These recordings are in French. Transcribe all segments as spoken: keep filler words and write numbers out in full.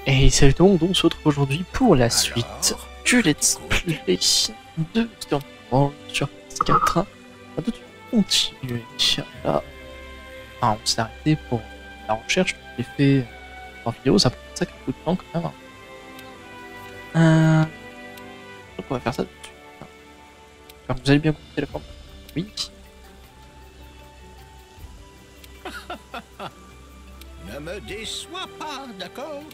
Et salut tout le monde, on se retrouve aujourd'hui pour la suite du Let's Play de Stormfall sur P S quatre. On va tout de suite continuer. Là, enfin, on s'est arrêté pour la recherche, j'ai fait en vidéo, ça prend ça quelques de temps quand même. Euh... Donc on va faire ça tout de suite. Alors, vous allez bien compter la forme? Oui. Ne me déçois pas, d'accord?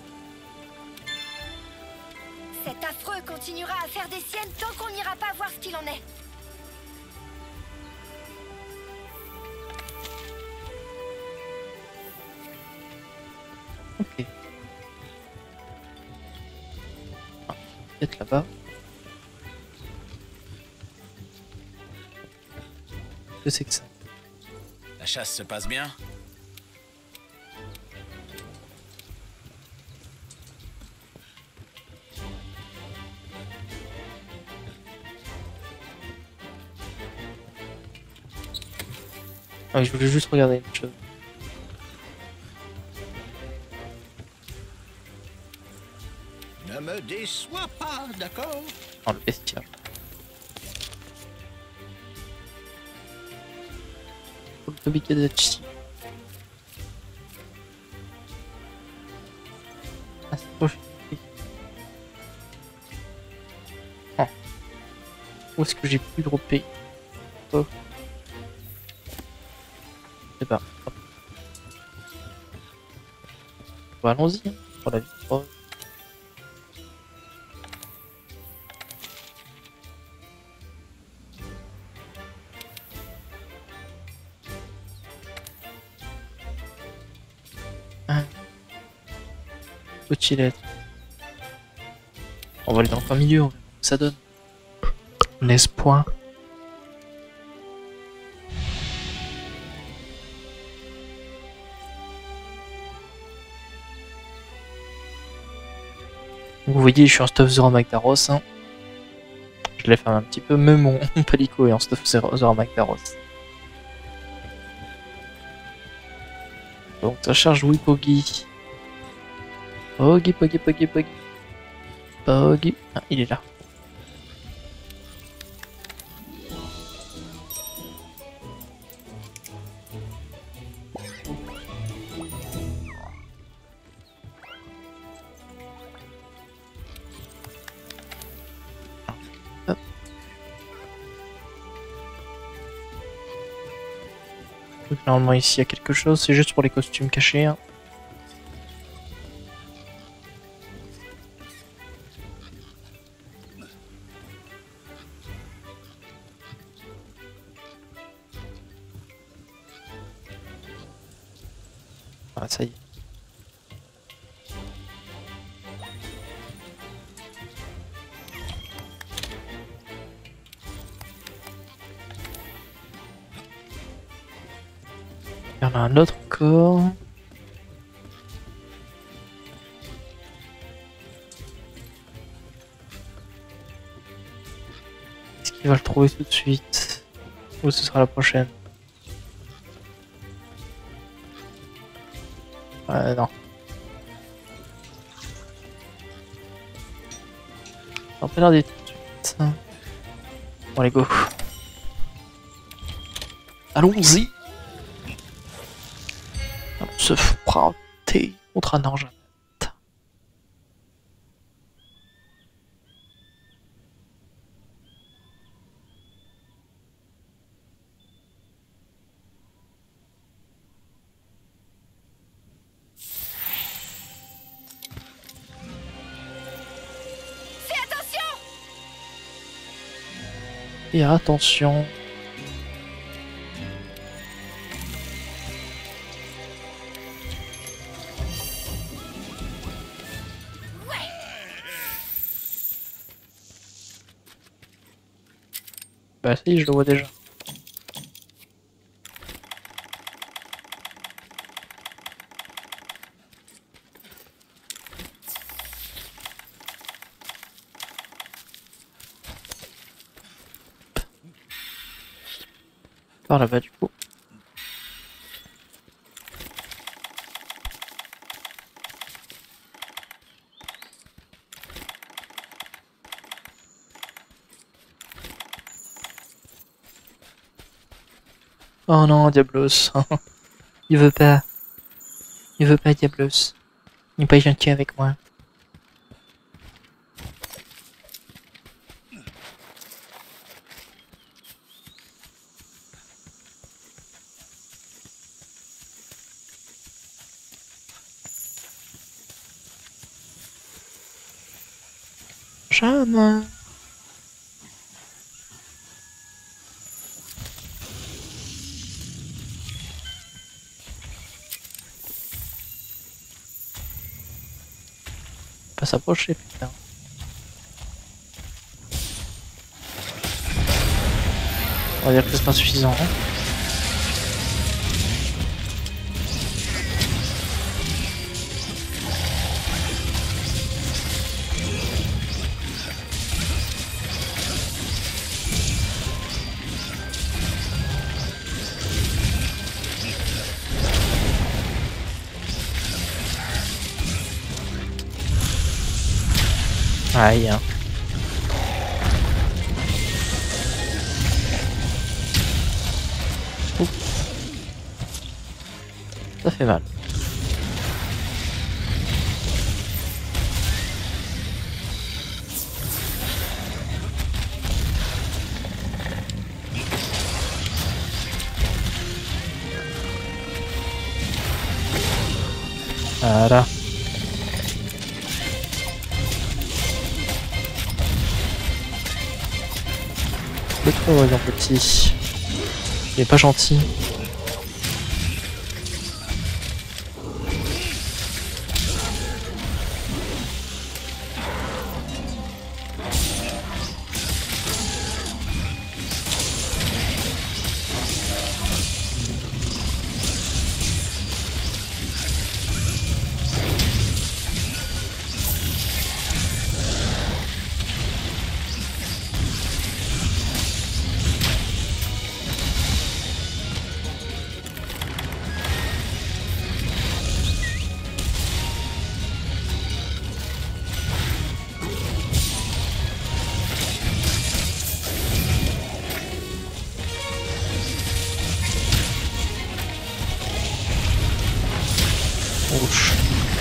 Cet affreux continuera à faire des siennes tant qu'on n'ira pas voir ce qu'il en est. Ok. Ah, peut-être là-bas. Qu'est-ce que c'est que ça? La chasse se passe bien? Ah, je voulais juste regarder une chose. Ne me déçois pas, d'accord? Oh, le bestiaire. Pour le Tobikadachi. Ah, c'est trop chiant. Oh. Où est-ce que j'ai pu dropper? Oh. Je sais pas. Hop. Bon, allons-y, hein, pour la vie. Oh. Ah. Faut-il être? On va aller dans le plein milieu, on verra ce que ça donne. N'est-ce point? Vous voyez, je suis en stuff Zora Magdaros. Hein. Je l'ai fait un petit peu, même mon palico est en stuff Zora Magdaros. Donc ça charge oui Poggy. Poggy, Poggy, Poggy, Poggy. Poggy. Ah, il est là. Hop. Donc, normalement ici il y a quelque chose, c'est juste pour les costumes cachés. Hein. Ah, ça y est. Il y en a un autre encore. Est-ce qu'il va le trouver tout de suite? Ou ce sera la prochaine? Ouais, non. On peut l'air tout de suite. Bon, allez, go. Allons-y. On se frotter contre un ange. Fais attention! Et attention. Bah si, je le vois déjà. Par là-bas du coup. Oh non, Diablos. Il veut pas. Il veut pas, Diablos. Il n'est pas gentil avec moi. Jamais. Pas s'approcher, putain. On va dire que c'est pas suffisant. Hein. Aïe. Hein. Oups. Ça fait mal. Voilà. Le trop voyant petit. Il est pas gentil. Ouch.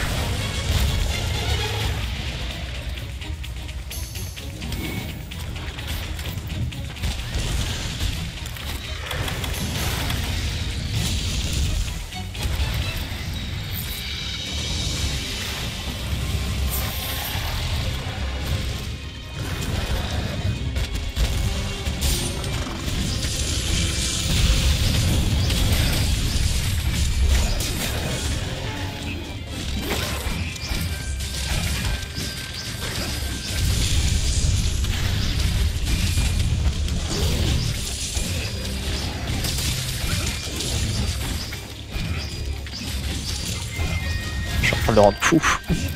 Je suis en train de le rendre fou.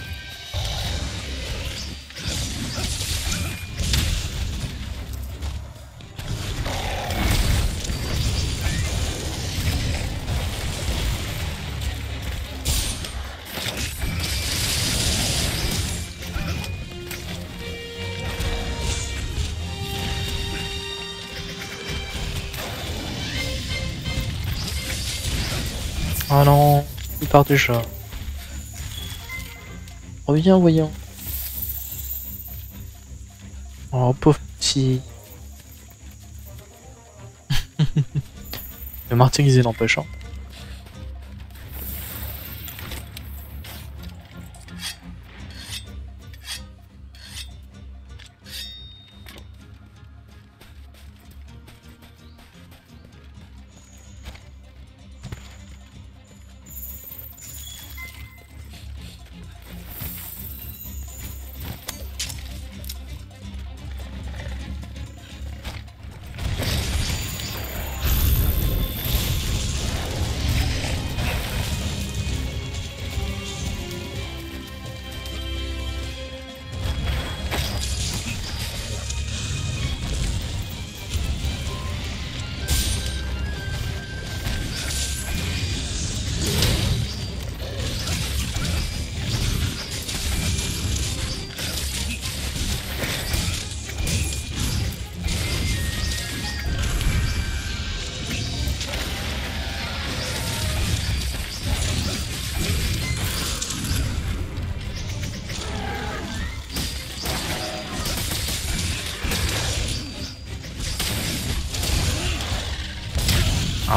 Oh non, il part déjà. Reviens, voyons. Oh, pauvre petit. Le martyrisé n'empêche. Hein.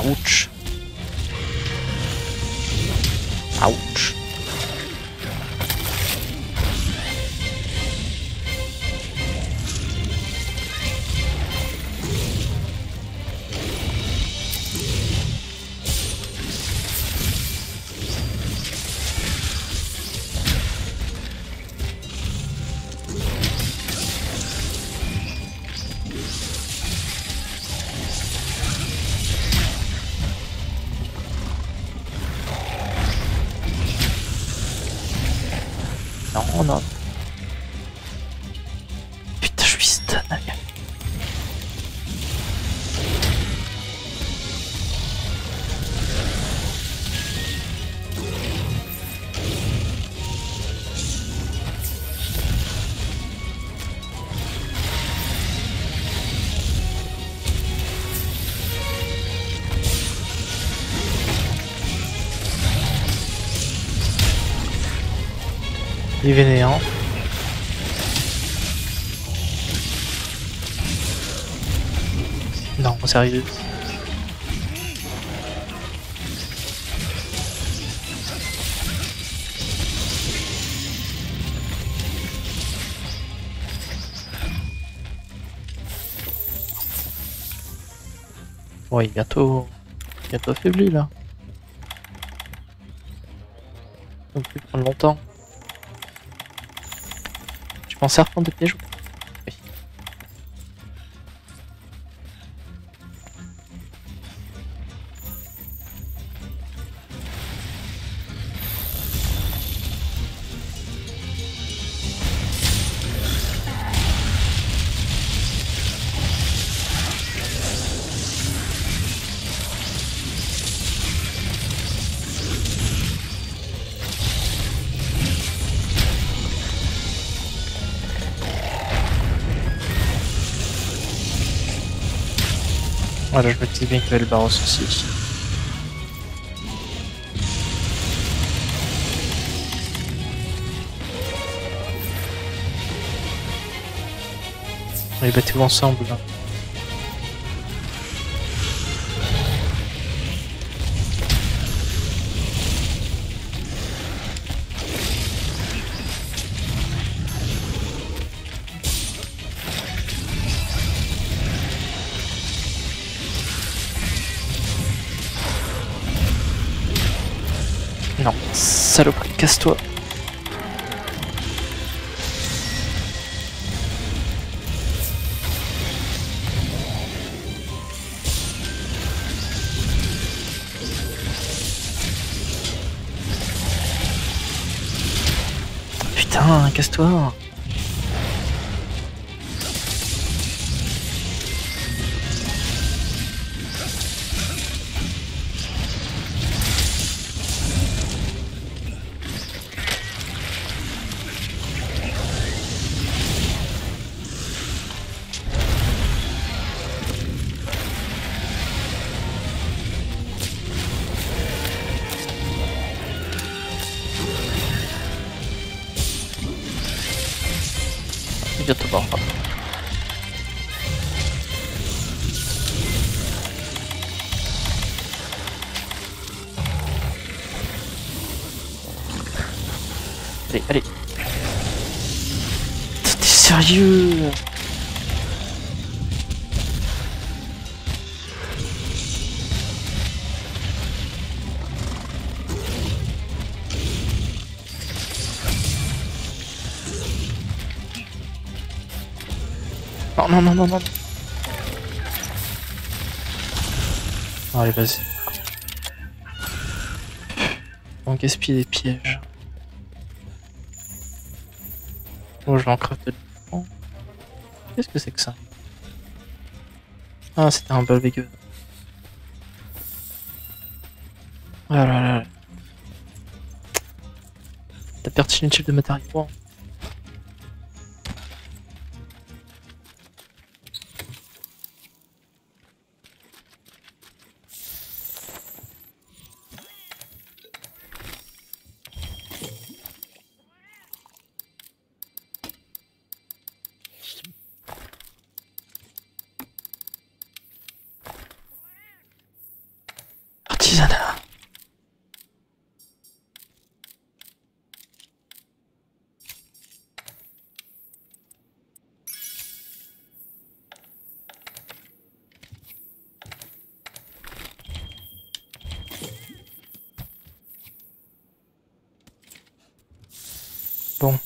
Ouch. Ouch. Non, non. Putain, je suis stun. Il est vénéant. Non, sérieux. Bon, il est bientôt, bientôt affaibli là. Ça va plus prendre longtemps. Tu penses à reprendre des pièges? Oui. Voilà, je me disais bien qu'il y avait le Baros aussi. On les battez ensemble là. Non, saloperie, casse-toi. Putain, casse-toi. Bientôt mort. Allez, allez. T'es sérieux? Non, non, non, non, non. Allez, vas-y. On gaspille des pièges. Oh, je vais en crafter le fond. Qu'est-ce que c'est que ça? Ah, c'était un balvégueux. Ah là là. T'as perdu inutile de matériaux. l'artisanat. Bon.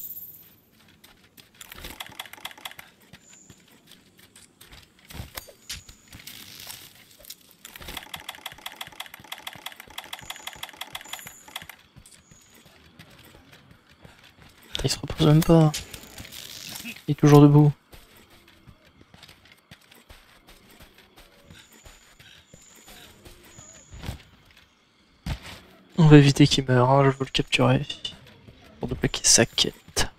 Il se repose même pas. Il est toujours debout. On va éviter qu'il meure, hein, je veux le capturer. Pour débloquer sa quête.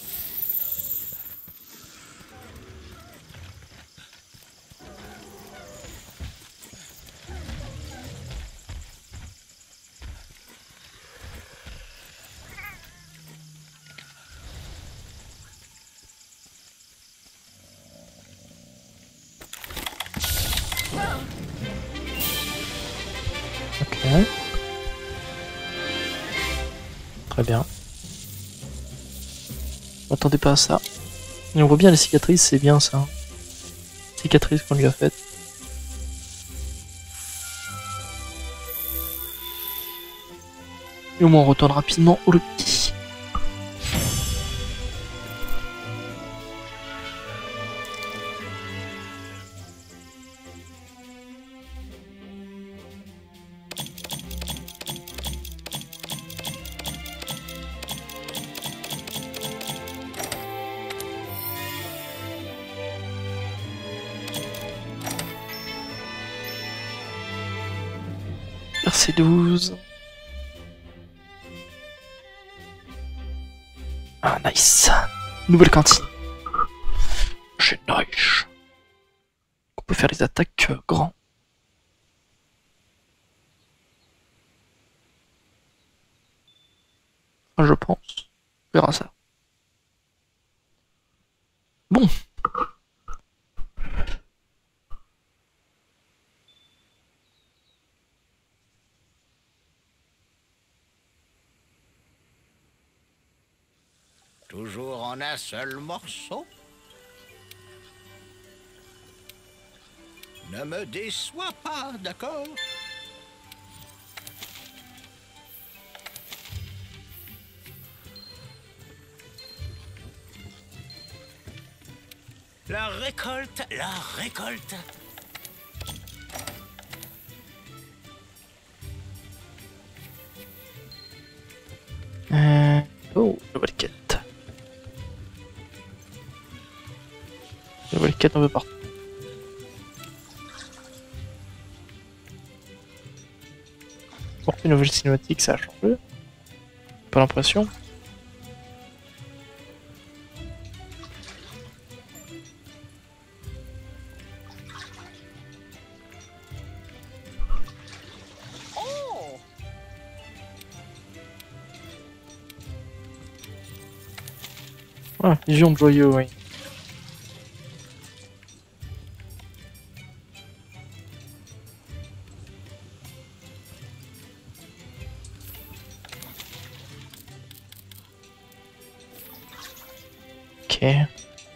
Ok. Très bien. On m'attendais pas à ça. Et on voit bien les cicatrices, c'est bien ça. Hein. Cicatrices qu'on lui a faites. Et au moins on retourne rapidement au lobby. R C douze. Ah, nice. Nouvelle cantine. C'est nice. On peut faire les attaques euh, grands. Je pense. On verra ça. Bon. Toujours en un seul morceau? Ne me déçois pas, d'accord? La récolte, la récolte. Euh... Oh, nouvelle quête. Nouvelle quête un peu partout. Bon, une nouvelle cinématique, ça a changé. Pas l'impression. Ah, vision de joyeux, oui. Ok.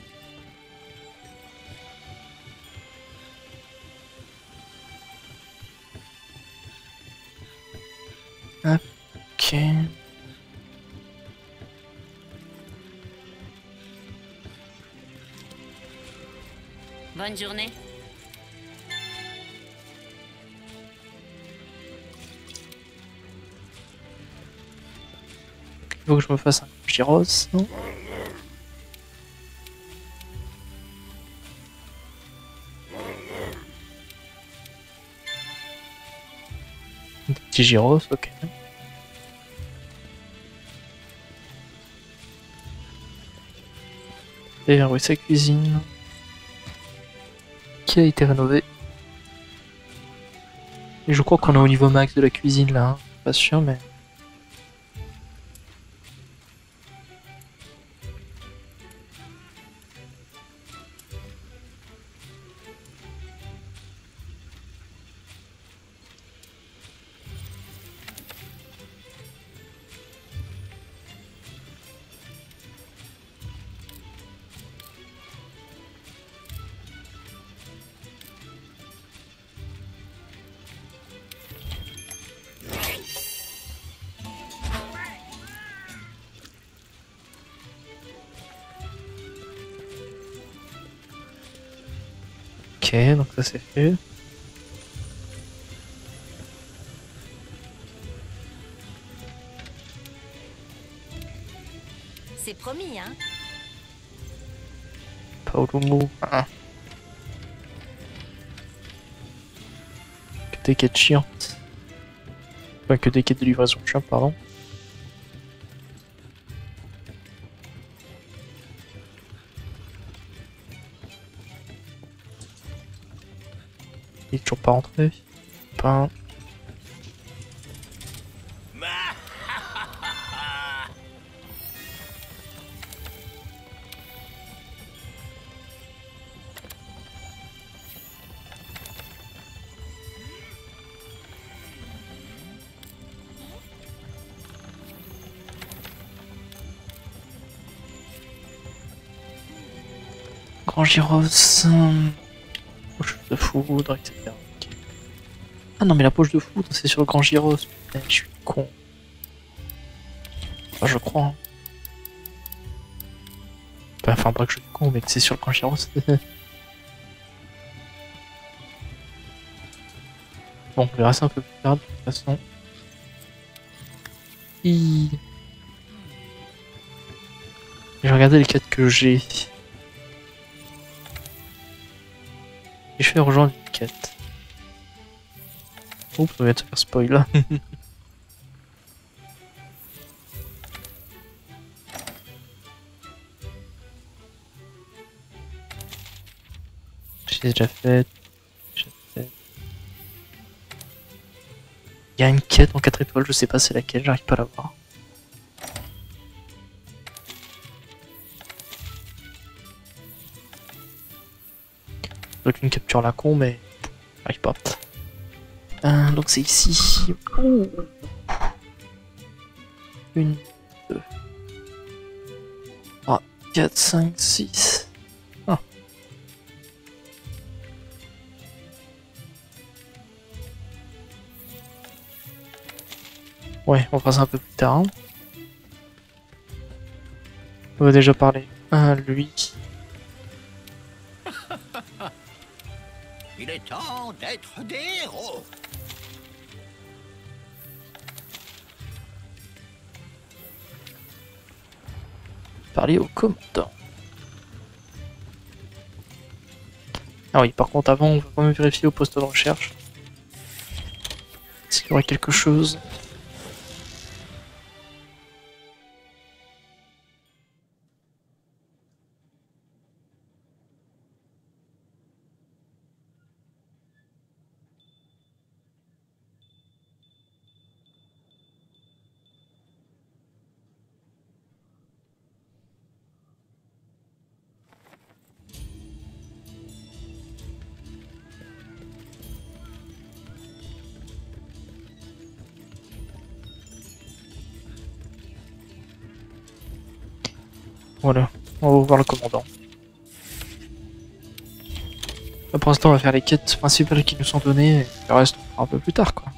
Ok. Bonne journée. Il faut que je me fasse un gyros, non? Un petit gyros, ok. Et oui, sa cuisine qui a été rénovée. Et je crois qu'on est au niveau max de la cuisine là, hein. Pas sûr, mais. Ok, donc ça c'est fait. C'est promis, hein. Paolumu. Ah. Que des quêtes chiantes. Enfin, que des quêtes de livraison chiantes, pardon. Il est toujours pas rentré. Pas. Grand gyros. Hum... Poche de foudre, et cetera. Ok. Ah non, mais la poche de foudre, c'est sur le grand gyros. Putain, je suis con. Enfin, je crois. Hein. Enfin, pas que je suis con, mais que c'est sur le grand gyros. Bon, on verra ça un peu plus tard, de toute façon. Hi. Je vais regarder les quêtes que j'ai. Et je vais rejoindre une quête. Oups, on vient de se faire spoil là. J'ai déjà fait. J'ai fait. Il y a une quête en quatre étoiles, je sais pas c'est laquelle, j'arrive pas à la voir. Donc une capture à la con, mais j'arrive pas. Euh, donc c'est ici. Oh. Une, deux, trois, quatre, cinq, six. Ah. Ouais, on fera ça un peu plus tard. On va déjà parler. Ah, lui. Il est temps d'être des héros. Parler au commandant. Ah oui, par contre, avant, on va quand même vérifier au poste de recherche. Est-ce qu'il y aurait quelque chose? Voilà, on va voir le commandant. Là, pour l'instant, on va faire les quêtes principales qui nous sont données, et le reste on fera un peu plus tard, quoi.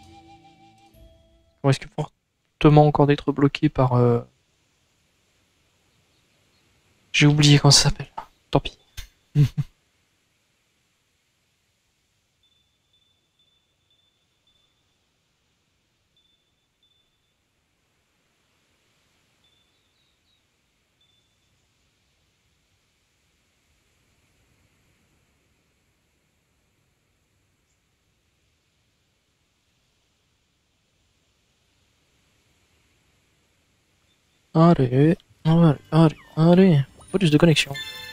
On risque fortement encore d'être bloqué par... Euh... J'ai oublié comment ça s'appelle. Tant pis. Allez, allez, allez, allez. Bonus de connexion.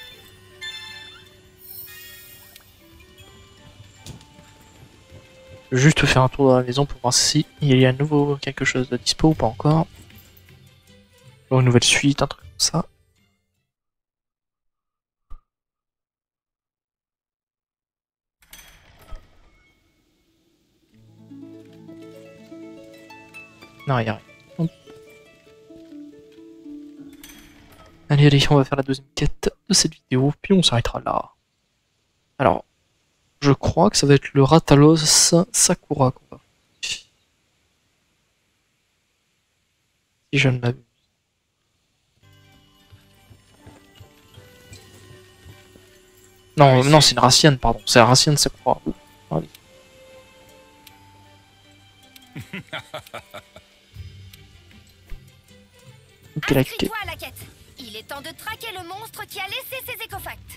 Je vais juste faire un tour dans la maison pour voir si il y a à nouveau quelque chose de dispo ou pas encore. Ou une nouvelle suite, un truc comme ça. Non, il y a rien. Hop. Allez, allez, on va faire la deuxième quête de cette vidéo, puis on s'arrêtera là. Alors, je crois que ça va être le Ratalos Sakura qu'on va faire. Si je ne m'abuse. Non, non, c'est une Racienne, pardon. C'est la Racienne, ça croit. Allez. Inscris-toi à la quête. Il est temps de traquer le monstre qui a laissé ses écofacts.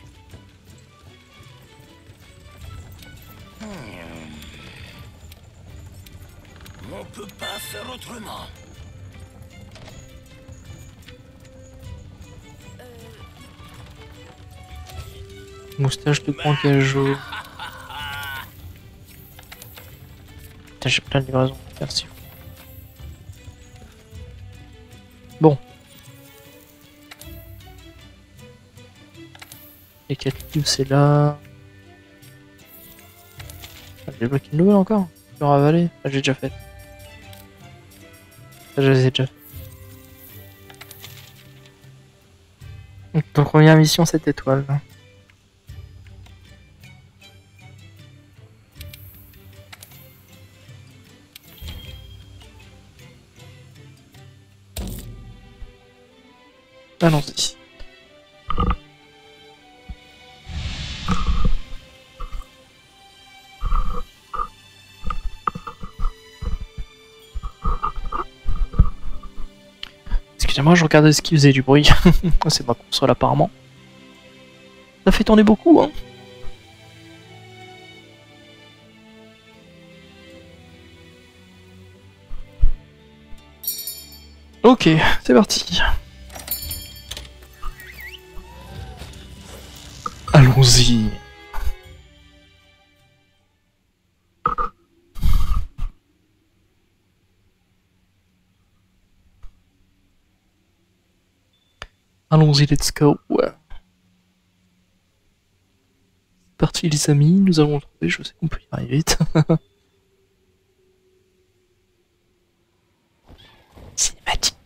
On peut pas faire autrement. Moustache de grand cajot. Putain, j'ai plein de livraisons à faire si. Bon. Les quatre livres, c'est là. Ah, j'ai bloqué une nouvelle encore. Je vais ravaler. Ah, j'ai déjà fait. Ah, je les ai déjà fait. Donc, ton première mission, cette étoile. Allons-y. Excusez-moi, je regardais ce qui faisait du bruit. C'est ma console apparemment. Ça fait tourner beaucoup, hein. Ok, c'est parti. Allons-y. Allons-y, let's go. Ouais. C'est parti les amis, nous allons le trouver, je sais qu'on peut y arriver vite. Cinématique.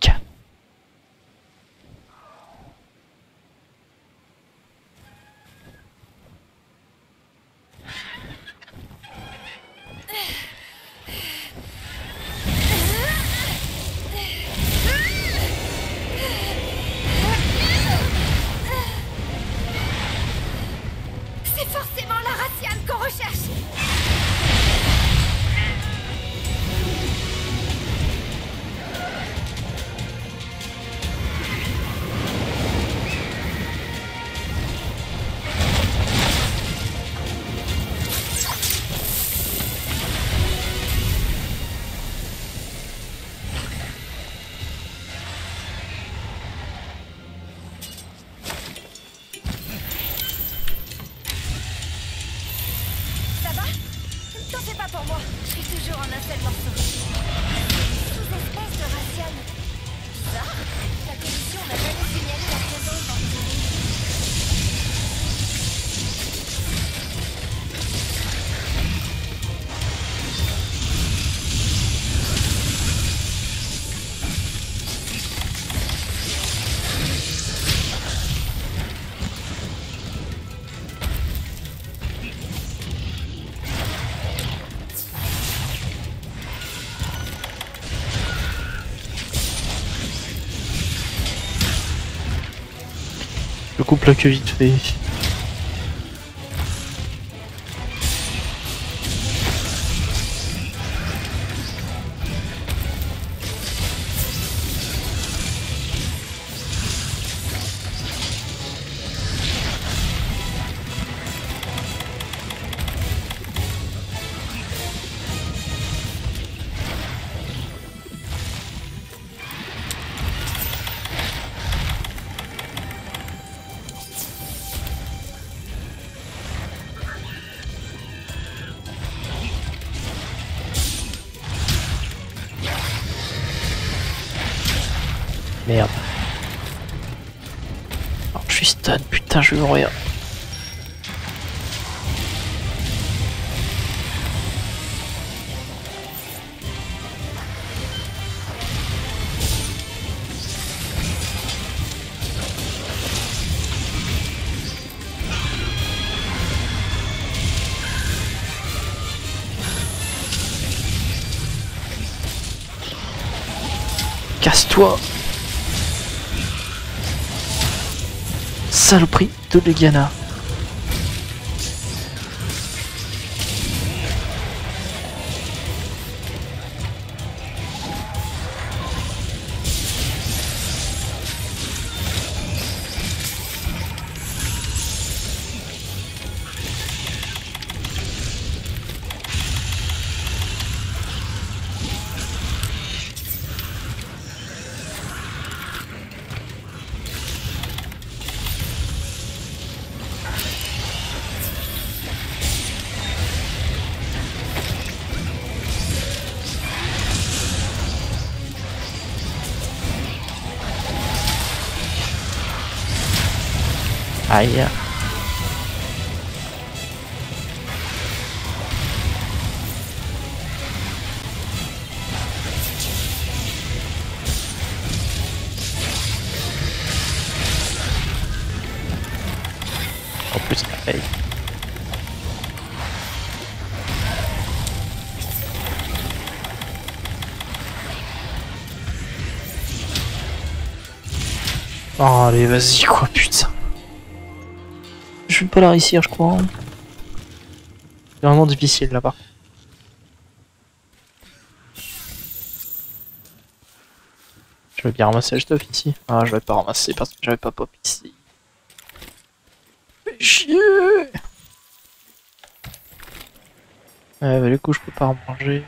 C'est forcément la Racienne qu'on recherche. Ça va? T'en fais pas pour moi. Je suis toujours en un seul morceau. Sous-espèce de Racienne. Bizarre. La commission n'a jamais signalé la présence dans les données. Je coupe la queue vite fait. Merde. Alors, je suis stun, putain, je vais mourir. Casse-toi. Saloperie de Legiana. Aïe. En plus, pareil. Oh, allez, vas-y, quoi, putain. Je vais pas la réussir, je crois. C'est vraiment difficile là-bas. Je vais bien ramasser le stuff ici. Ah, je vais pas ramasser parce que j'avais pas pop ici. Fais chier. Ouais, bah, du coup, je peux pas en manger.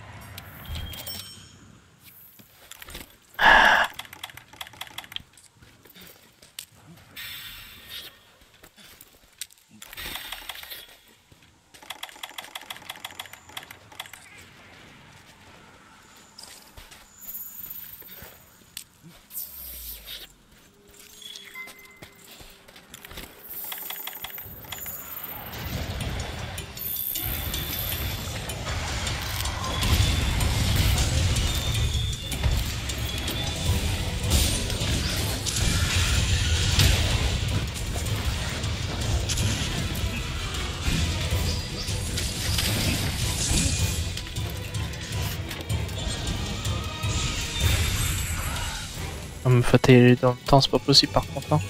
On me fater dans le temps, c'est pas possible par contre. Hein.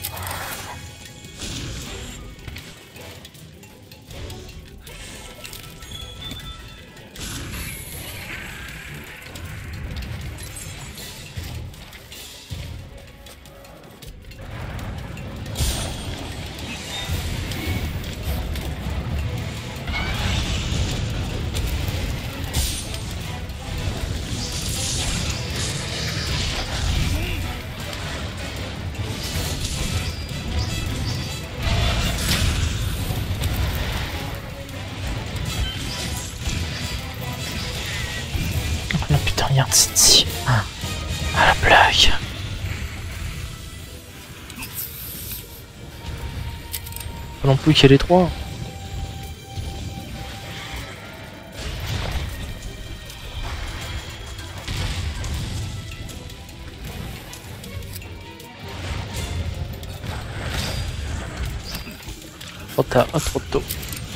Oh putain, regarde ici. Ah, la blague. Pas non plus qu'il y ait les trois. Trop tard, ah, trop tôt.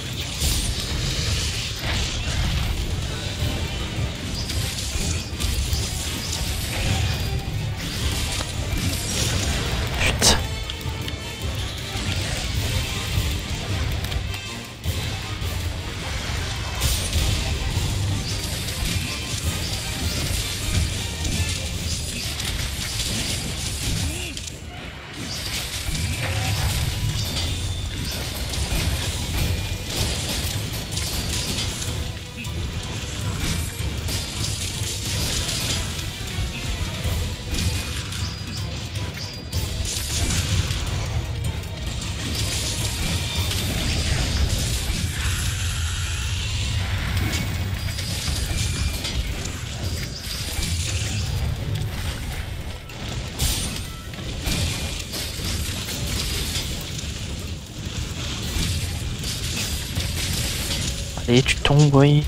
Allez, tu tombes, oui.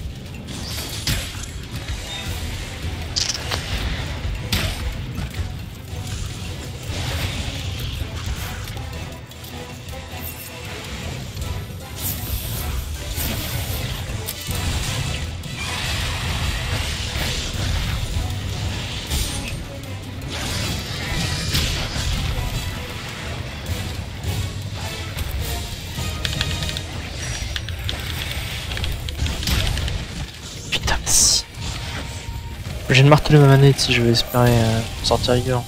J'ai de marteler ma manette si je veux espérer euh, sortir rigueur.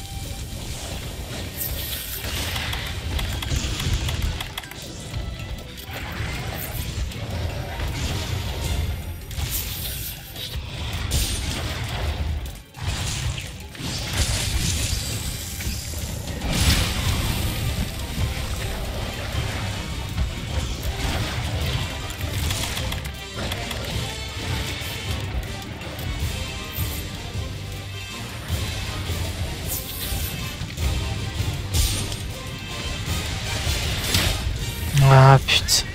Ah putain.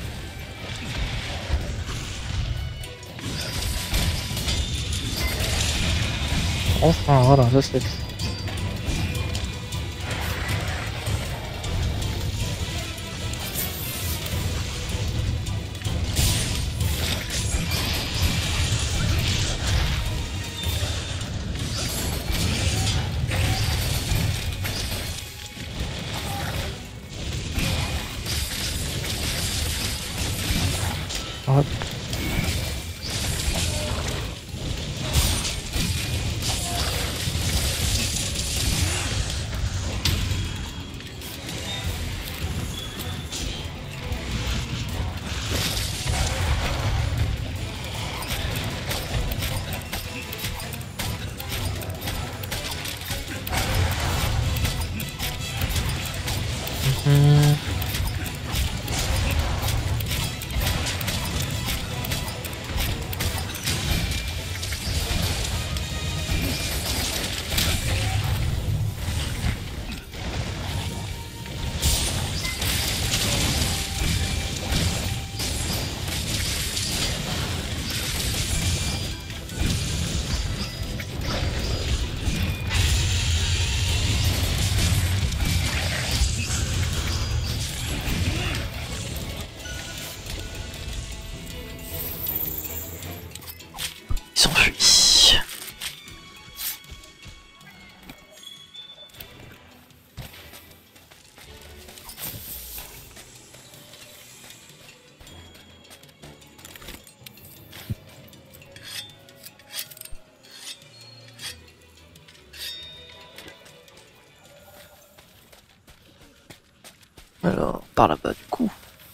Enfin voilà, ça c'est... Hop. Mhm. Il s'enfuit. Alors, par là-bas du coup.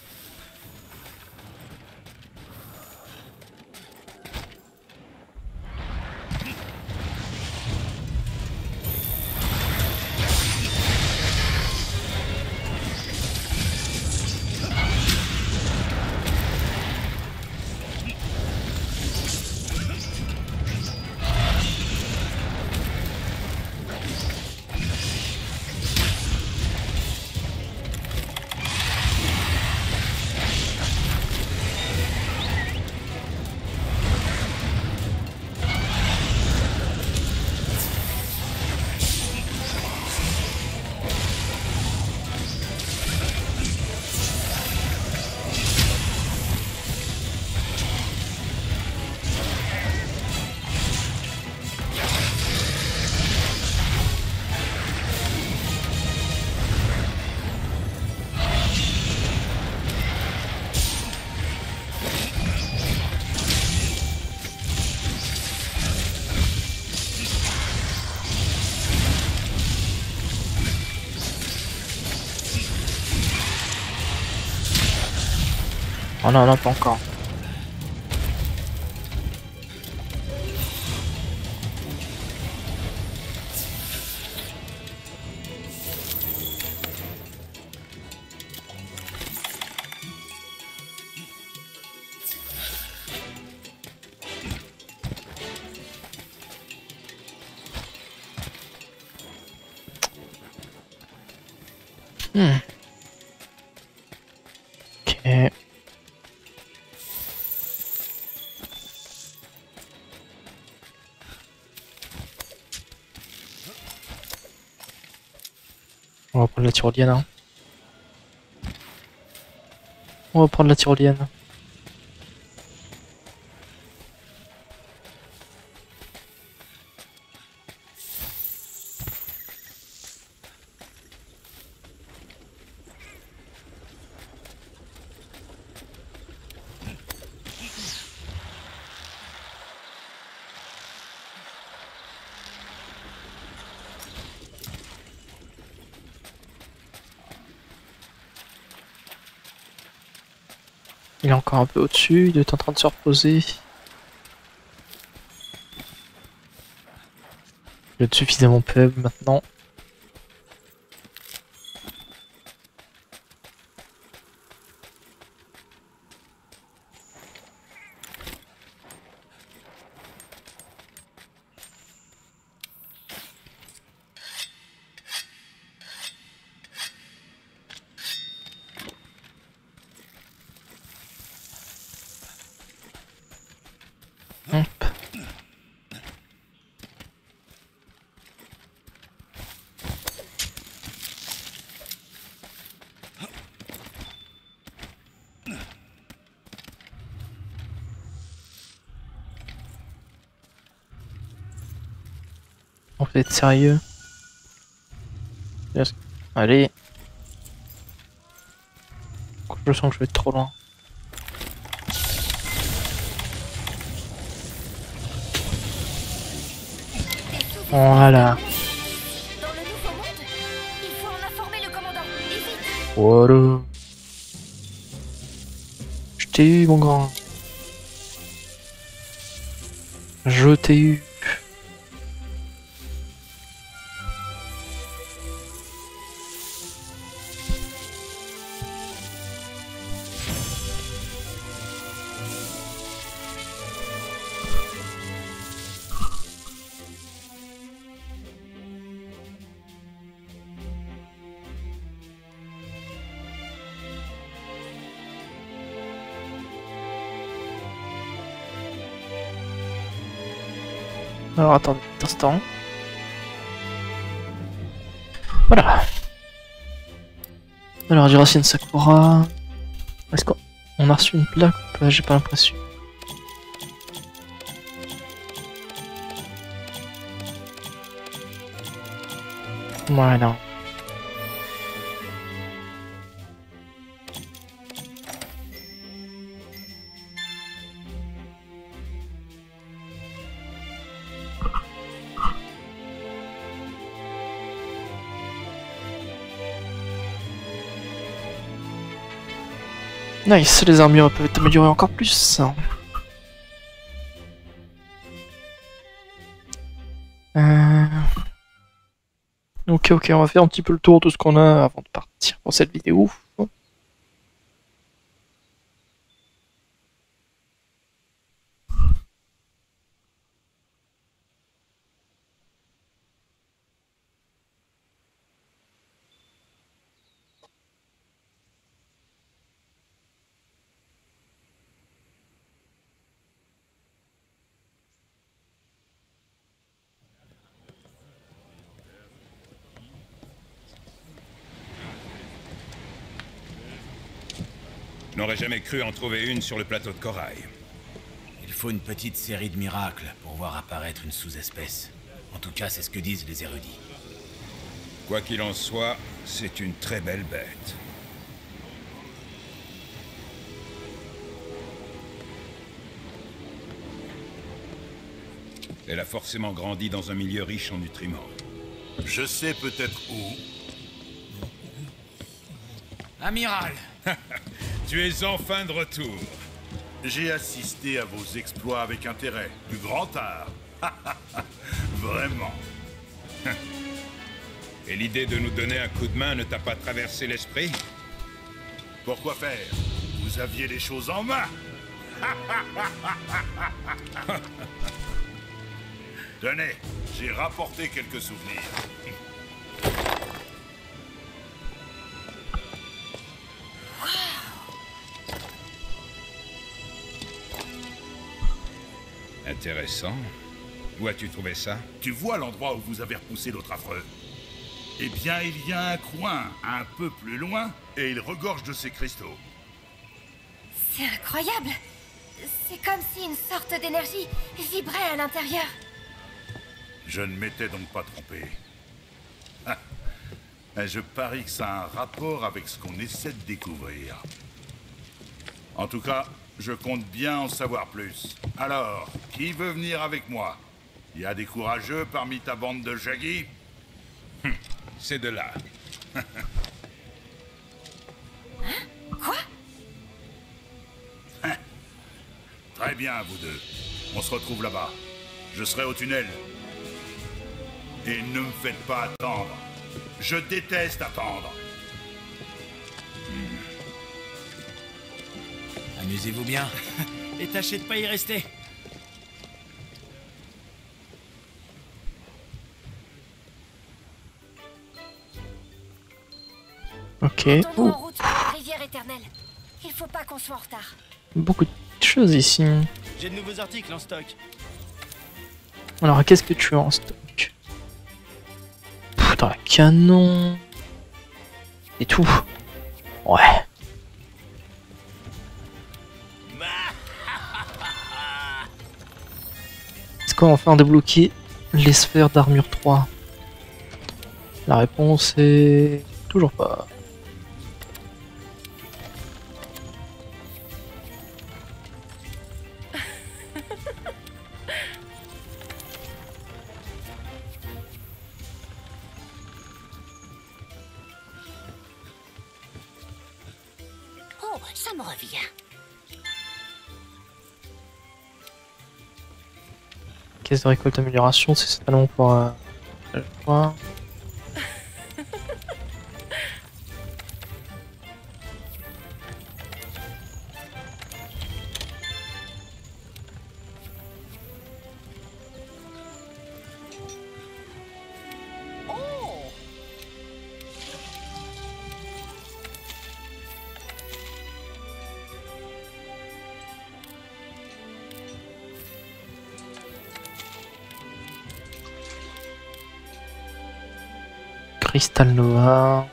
Oh non, non, pas encore. Hmm. Ok. On va prendre la tyrolienne. Hein. On va prendre la tyrolienne. Il est encore un peu au-dessus, il est en train de se reposer. Il est suffisamment faible maintenant. Vous êtes sérieux? Yes. Allez. Je sens que je vais être trop loin. Voilà. Dans le nouveau monde, il faut en informer le commandant. Et vite. Voilà. Je t'ai eu, mon grand. Je t'ai eu. Alors attendez un instant. Voilà. Alors Jiracine Sakura. Est-ce qu'on a reçu une plaque ou pas? J'ai pas l'impression. Voilà. Nice, les armures peuvent être améliorées encore plus. Euh... Ok, ok, on va faire un petit peu le tour de ce qu'on a avant de partir pour cette vidéo. Je n'aurais jamais cru en trouver une sur le plateau de corail. Il faut une petite série de miracles pour voir apparaître une sous-espèce. En tout cas, c'est ce que disent les érudits. Quoi qu'il en soit, c'est une très belle bête. Elle a forcément grandi dans un milieu riche en nutriments. Je sais peut-être où. Amiral! Tu es enfin de retour. J'ai assisté à vos exploits avec intérêt. Du grand art. Vraiment. Et l'idée de nous donner un coup de main ne t'a pas traversé l'esprit? Pourquoi faire? Vous aviez les choses en main. Tenez, j'ai rapporté quelques souvenirs. Intéressant. Où as-tu trouvé ça? Tu vois l'endroit où vous avez repoussé l'autre affreux? Eh bien, il y a un coin un peu plus loin, et il regorge de ces cristaux. C'est incroyable. C'est comme si une sorte d'énergie vibrait à l'intérieur. Je ne m'étais donc pas trompé. Ah. Je parie que ça a un rapport avec ce qu'on essaie de découvrir. En tout cas, je compte bien en savoir plus. Alors, qui veut venir avec moi? Il y a des courageux parmi ta bande de Jaggi? C'est de là. Hein? Quoi? Très bien, vous deux. On se retrouve là-bas. Je serai au tunnel. Et ne me faites pas attendre. Je déteste attendre. Amusez-vous bien. Et tâchez de pas y rester. Ok. Mettons-nous Ouh, en route pour la rivière éternelle. Il faut pas qu'on soit en retard. beaucoup de choses ici. J'ai de nouveaux articles en stock. Alors, qu'est-ce que tu as en stock? Putain, un canon. Et tout. Ouais. Est-ce qu'on va enfin débloquer les sphères d'armure trois? La réponse est toujours pas. Oh, ça me revient. Caisse de récolte amélioration, c'est certainement pour euh, le point. Crystal Nova.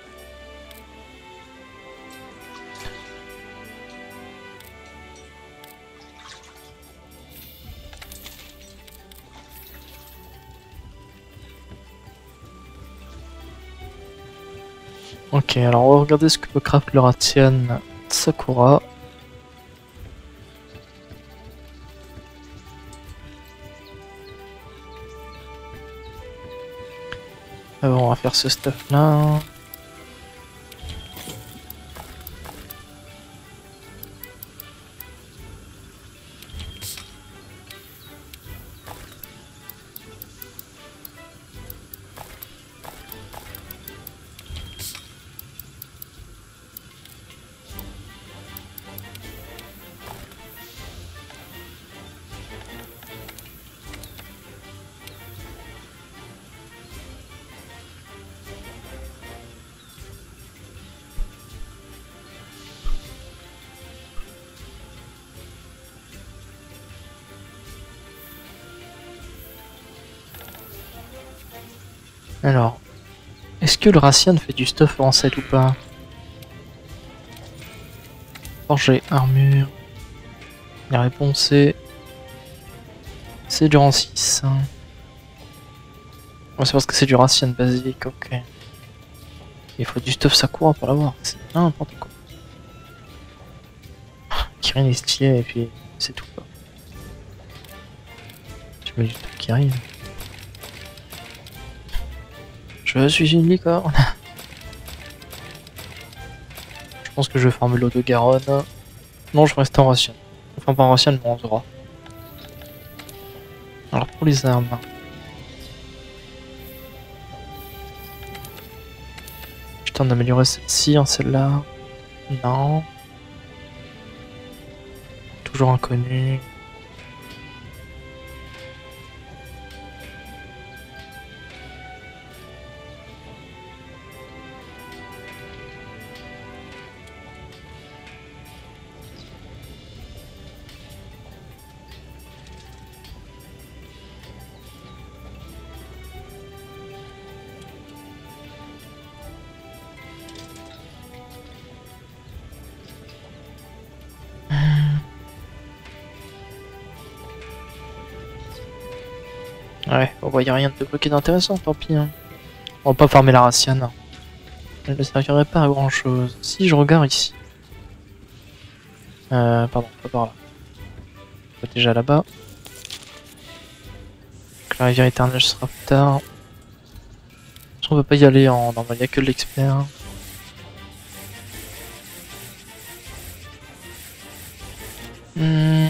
Ok, alors on va regarder ce que peut craft le Ratian Sakura. Ah bon, on va faire ce stuff là. Alors, est-ce que le Ratian fait du stuff en sept ou pas? Forger, armure. La réponse est... C'est du rang six. Hein. Ouais, c'est parce que c'est du Ratian basique, ok. Il faut du stuff Sakura pour l'avoir, c'est n'importe quoi. Kirin est stylé et puis c'est tout quoi. Tu mets du stuff Kirin. Je suis une licorne. Je pense que je vais farmer l'eau de Garonne. Non, je reste en Ratian. Enfin, pas en Ratian, mais en Zora. Alors, pour les armes. Je tente d'améliorer celle-ci en celle-là. Non. Toujours inconnu. Ouais, on voit y a rien de bloqué d'intéressant, tant pis. Hein. On va pas farmer la Ratian. Elle ne servirait pas à grand chose. Si je regarde ici. Euh, pardon, pas par là. On va déjà là-bas. La rivière éternelle sera plus tard. On peut pas y aller en normal, il n'y a que l'expert. Hmm.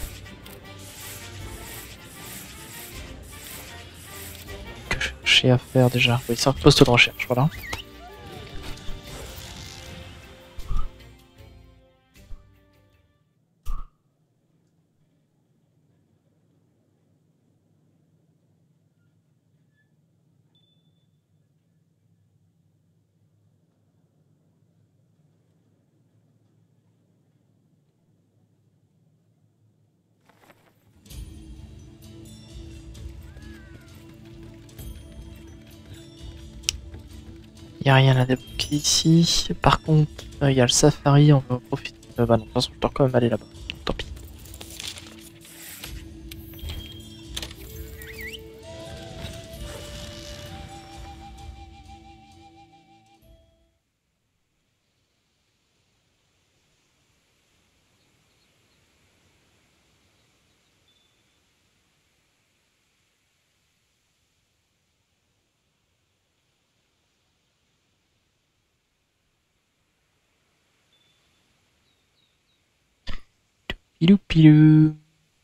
Que j'ai à faire déjà. Oui, c'est un poste de recherche, voilà. Il n'y a rien à débloquer ici. Par contre, il euh, y a le safari, on va profiter. Euh, bah non, de toute façon, je dois quand même aller là-bas. Tant pis. Pilou pilou.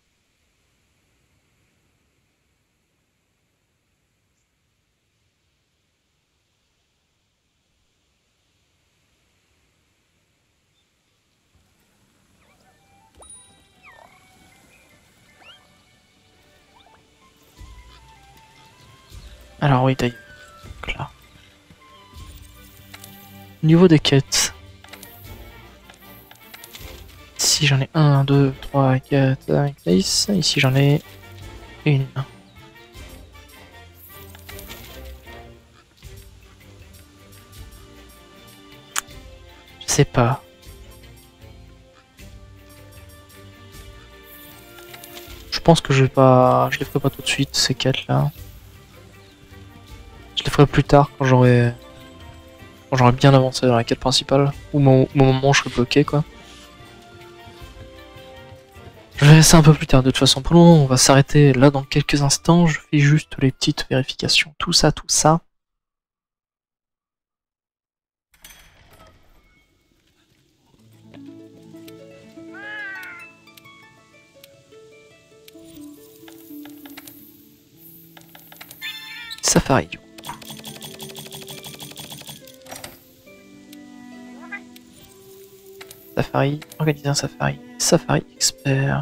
Alors oui, d'ailleurs. Là. Au niveau des quêtes. Ici j'en ai un, deux, trois, quatre, cinq, six. Ici j'en ai une. Je sais pas. Je pense que je vais pas. Je les ferai pas tout de suite ces quêtes là. Je les ferai plus tard quand j'aurai. Quand j'aurai bien avancé dans la quête principale. Ou au moment où je serai bloqué quoi. Je vais laisser un peu plus tard, de toute façon pour le moment on va s'arrêter là dans quelques instants, je fais juste les petites vérifications, tout ça, tout ça. Safari du coup. Safari, organiser un safari, safari expert.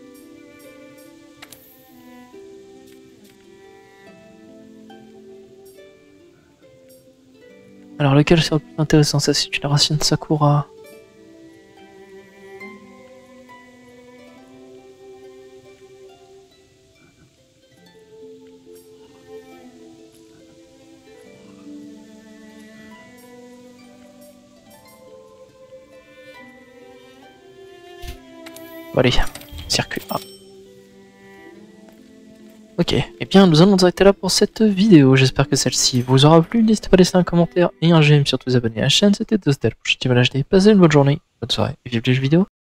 Alors lequel serait le plus intéressant? Ça c'est une racine Sakura. Bon allez, circuit A. Ok, et eh bien nous allons nous arrêter là pour cette vidéo, j'espère que celle-ci vous aura plu, n'hésitez pas à laisser un commentaire et un j'aime, surtout vous abonner à la chaîne, c'était Dostal pour H D, passez une bonne journée, bonne soirée, et vive les jeux vidéo.